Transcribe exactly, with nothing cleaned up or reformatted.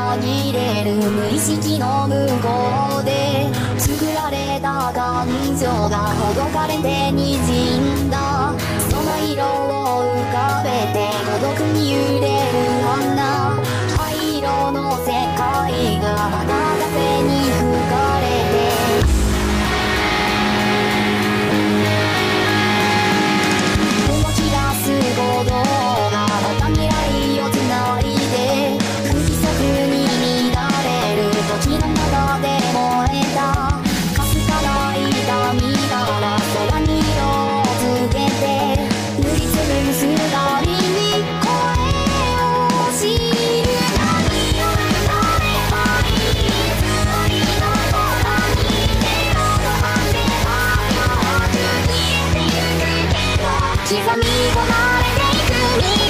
紛れる無意識の向こうで作られた感情がほどかれて滲んだ。その色を浮かべて孤独に揺れる花、灰色の世界がまた風に吹かれて動き出す鼓動がまた未来をつないで不規則に乱れる時の中で燃えたかすかな痛みから空に色をつけて塗りつぶすたびに声を知る。何を歌えばいい、つもりの空に手を伸ばせばよく消えてゆくけど刻み込まれていく未来